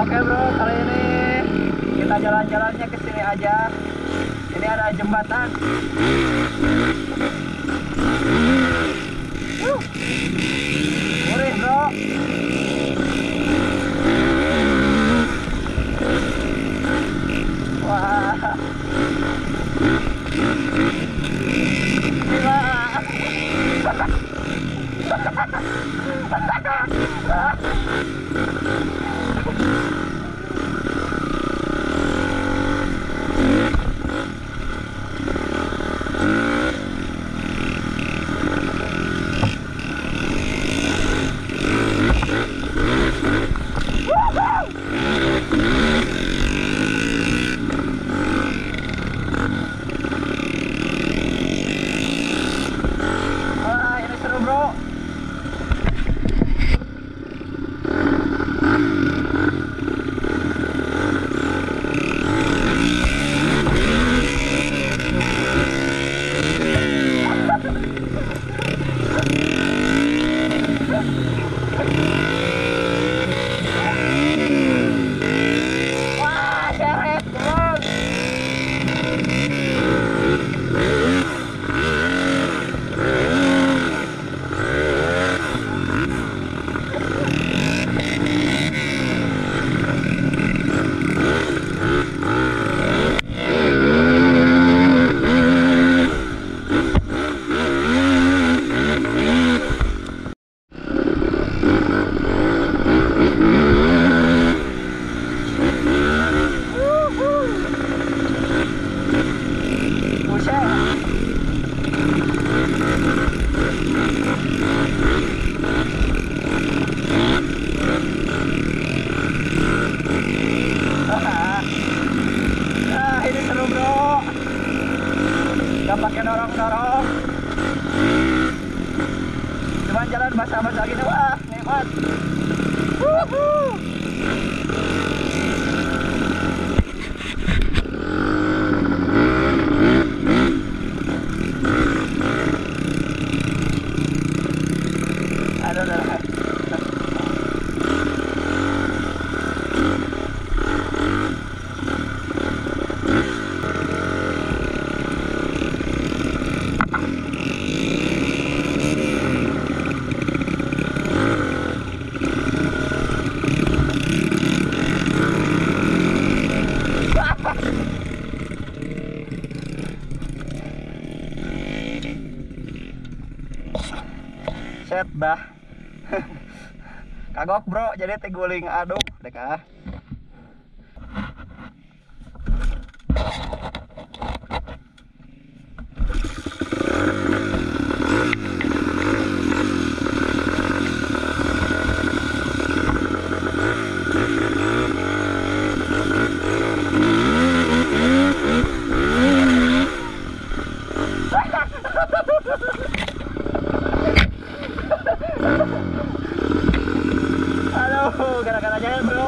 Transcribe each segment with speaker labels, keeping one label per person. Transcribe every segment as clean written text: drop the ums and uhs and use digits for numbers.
Speaker 1: Oke bro, kali ini kita jalan-jalannya ke sini aja. Ini ada jembatan. Murih bro. Wah. Gila. Wah, ini seru bro. Wah, seret bro. Ini seru bro. Gak pakai dorong-dorong. Cuman jalan basah-basah gini, wah nikmat. Wuhuu. Aduh, aduh. Set dah. Kagok bro, jadi teguling aduh dek ah. Aduh, gara-gara jalan bro.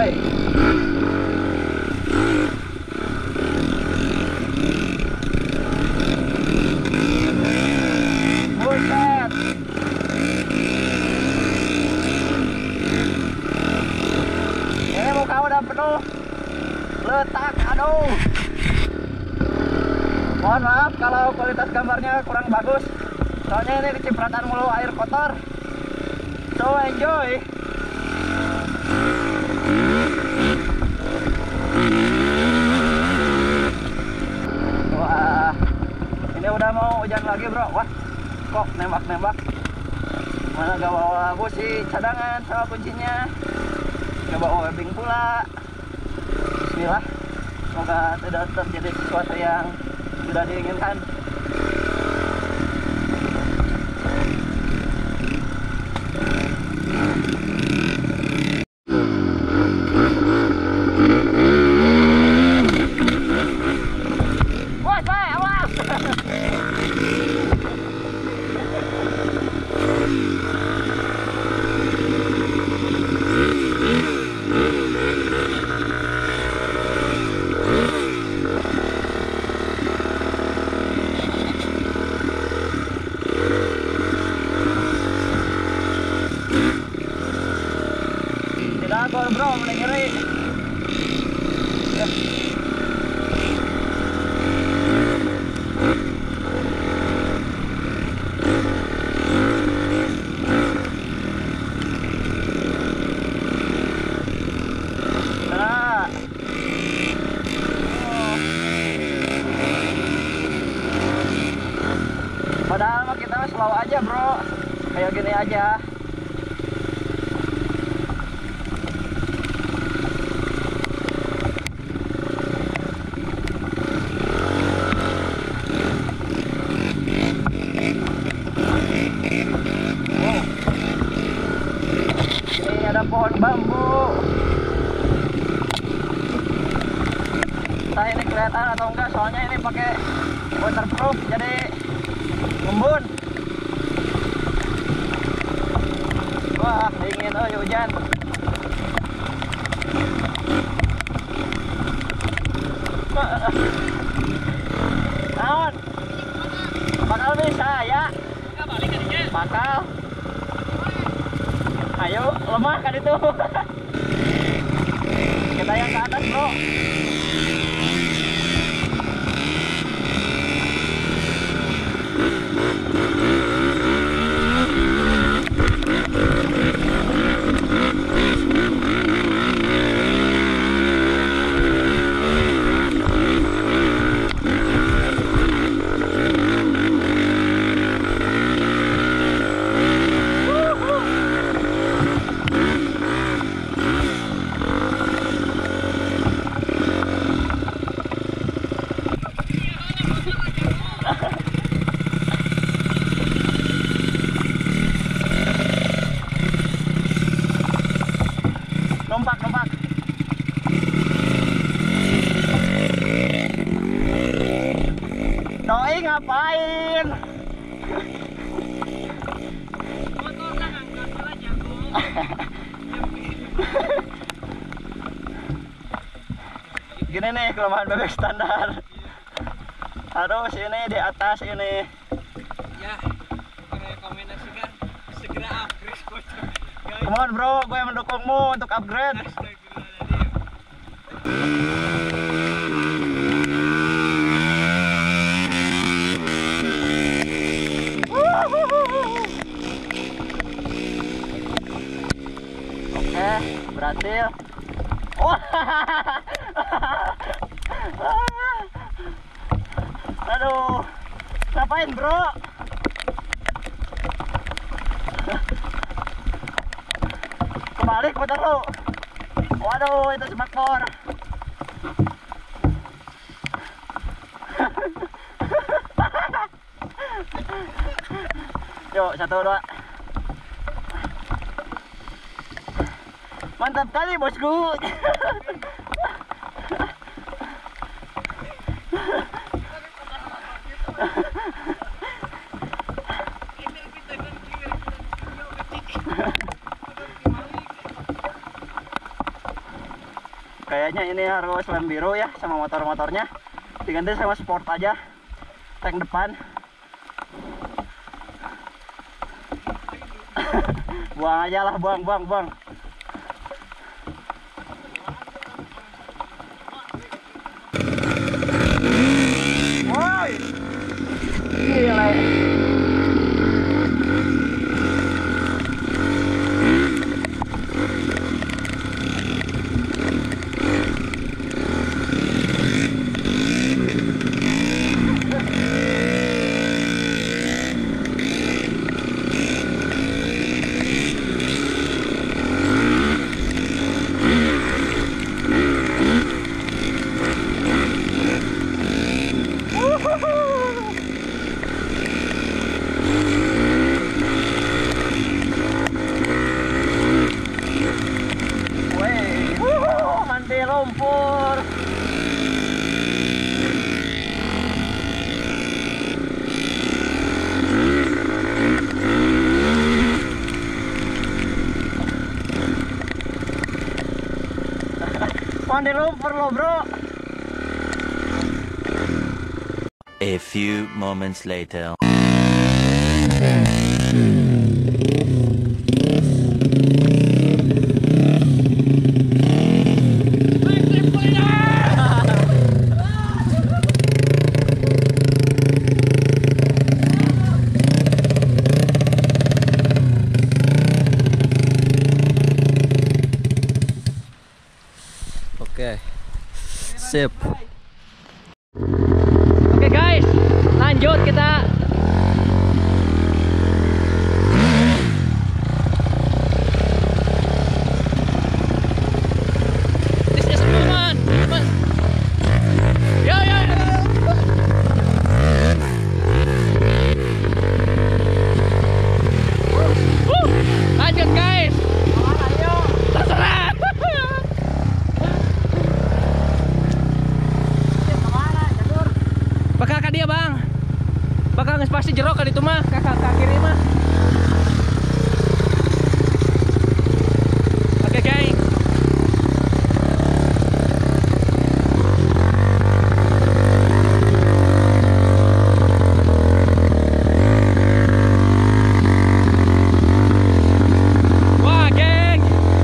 Speaker 1: Woi. Buset. Ini muka udah penuh. Letak, aduh. Mohon maaf kalau kualitas gambarnya kurang bagus. Soalnya ini kecipratan mulu air kotor. So enjoy. Wah, ini udah mau hujan lagi bro. Wah, kok nembak-nembak. Mana gak bawa busi cadangan sama kuncinya. Gak bawa webbing pula. Bismillah. Semoga tidak terjadi sesuatu yang tidak diinginkan. Dagor bro, mulai ngeri. Nah. Padahal mah kita slow aja bro, kayak gini aja. Pohon bambu. Entah ini kelihatan atau enggak, soalnya ini pakai waterproof jadi ngembun. Wah, dingin hujan. Naon? Bakal bisa ya? Bakal. Ayo, lemah kan itu. Kita yang ke atas bro. Numpak. Doi ngapain?
Speaker 2: Motor kan angkat malah jago.
Speaker 1: Gini nih kelemahan bebek standar. Harus ini di atas ini.
Speaker 2: Ya, rekomendasikan segera upgrade motor.
Speaker 1: Come on bro, gue mendukungmu untuk upgrade. Oke, berhasil. Wah. Aduh, ngapain bro? Kebalik putar lu. Waduh, itu semagbor. Yuk, 1, 2. Mantap kali bosku. Kayaknya ini harus lem biru ya sama motor-motornya. Diganti sama sport aja. Tank depan. Buang aja lah, buang. Woi. Gila. Mandi lumpur. Mandi lumpur lo, bro.
Speaker 3: A few moments later.
Speaker 1: Oke, sip. Oke guys, lanjut kita. This is man. Yo. Lanjut guys. Ayo. Terserah. Bakal ka dia bang, bakal nges pasti jerok kali itu mah, kakak kiri mah. Oke guys. Wah geng.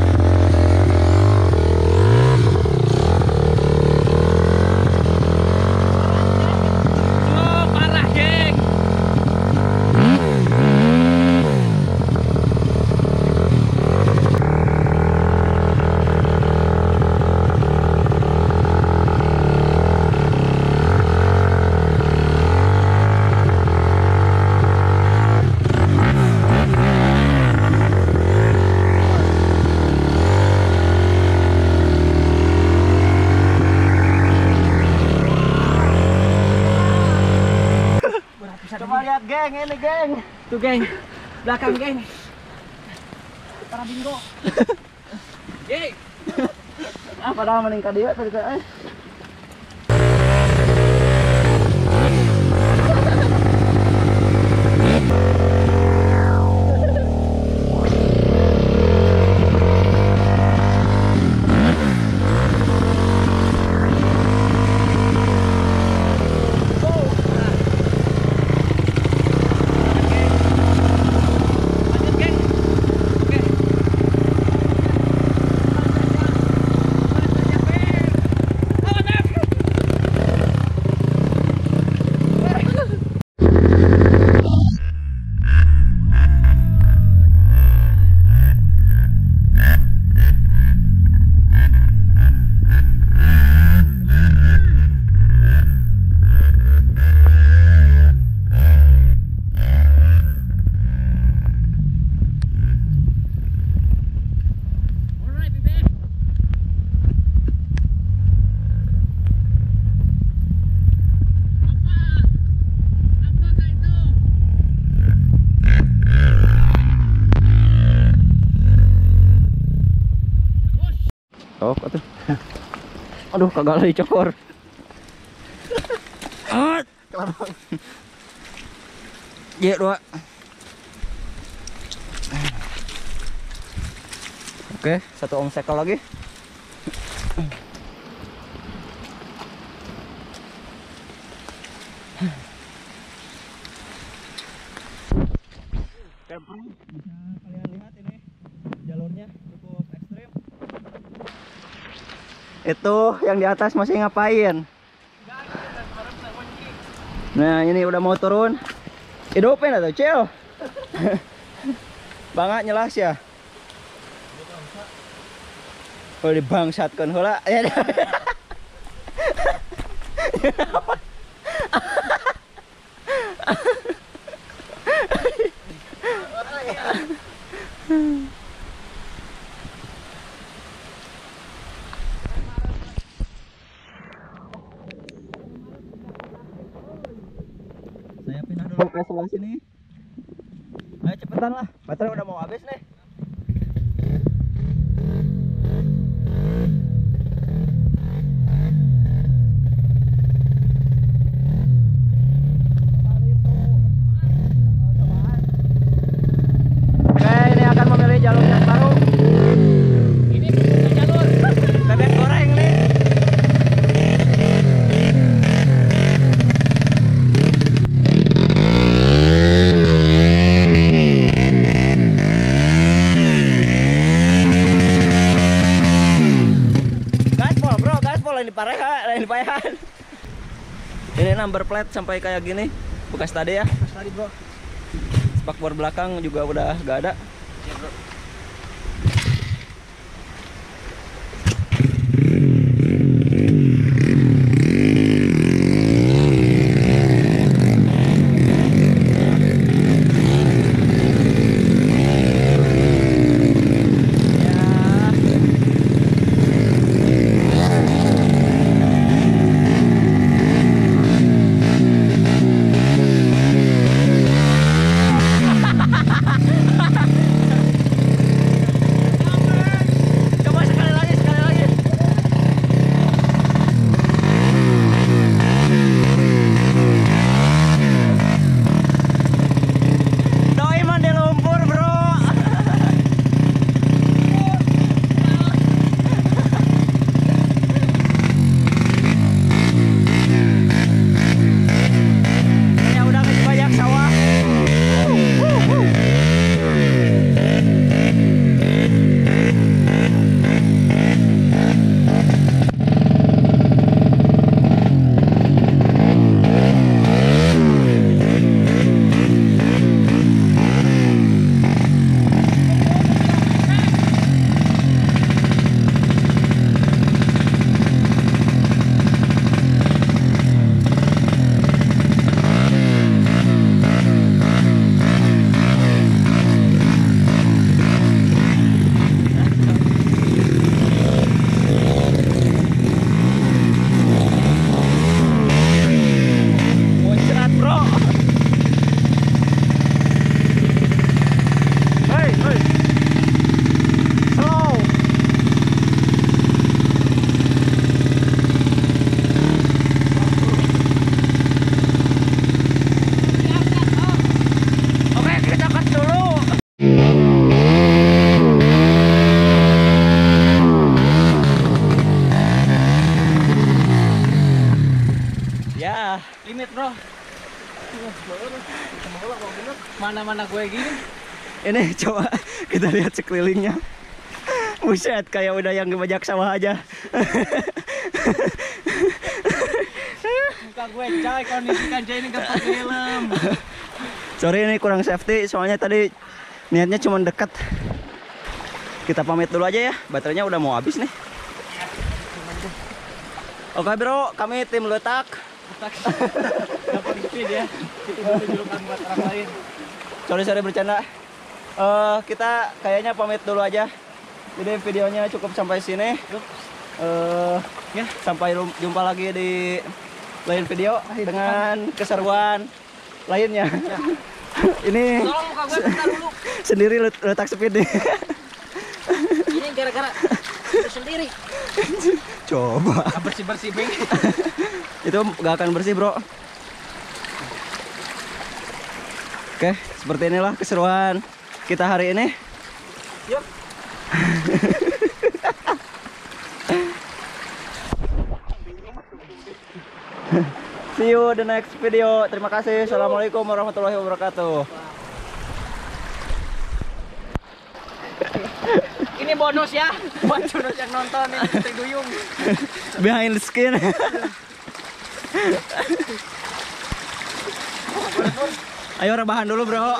Speaker 1: Coba lihat geng, ini geng. Tuh geng, belakang geng. Para bingo. Geng. Padahal meningkat dia tadi kan. Oh, atuh. Aduh, kagak lagi cokor. Ya, dua. Oke, satu omsekel lagi. Itu yang di atas masih ngapain? Nah ini udah mau turun. Hidupin atau cil? Bangga nyelas ya. Oh dibangsatkan heula. Saya pindah dulu ke sebelah sini. Ayo cepetan lah, baterai udah mau habis nih. Oke, ini akan memilih jalur yang baru.
Speaker 2: Ini bukan jalur.
Speaker 1: Bebek goreng nih. Gaspol bro, gaspol lain dipayahan. Ini number plate sampai kayak gini, bekas tadi ya.
Speaker 2: Mas tadi bro.
Speaker 1: Spakbor belakang juga udah gak ada.
Speaker 2: Ya bro.
Speaker 1: Coba sekali lagi, sekali lagi. Doi mah di lumpur bro. Ya udah banyak sawah. Muncrat bro. Hey, hey. Slow. Oke, kita cut dulu. Ya,
Speaker 2: Limit bro. Mana-mana gue gini.
Speaker 1: ini coba kita lihat sekelilingnya. Buset, kayak udah yang ngebajak sawah aja.
Speaker 2: Muka gue coy, kondisi kaca ini gak pakai helm.
Speaker 1: Sorry ini kurang safety, soalnya tadi niatnya cuma deket. Kita pamit dulu aja ya, baterainya udah mau habis nih. Oke bro, kami tim letak.
Speaker 2: Dapat speed ya. Itu dulu julukan buat orang lain.
Speaker 1: Sorry bercanda. Kita kayaknya pamit dulu aja. Jadi videonya cukup sampai sini. Ya, sampai jumpa lagi di lain video dengan keseruan lainnya. Ini
Speaker 2: Tolong muka gue bentar dulu.
Speaker 1: sendiri letak speed nih.
Speaker 2: Ini gara-gara itu sendiri.
Speaker 1: Coba.
Speaker 2: Gak bersih-bersih bing.
Speaker 1: Itu gak akan bersih bro. Oke, seperti inilah keseruan kita hari ini.
Speaker 2: Yuk.
Speaker 1: See you the next video. Terima kasih. Assalamualaikum warahmatullahi wabarakatuh.
Speaker 2: Ini bonus ya buat bonus yang nonton ini Putri Duyung.
Speaker 1: Behind the skin. Ayo rebahan dulu, Bro.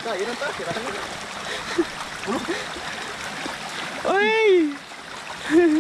Speaker 1: Woi.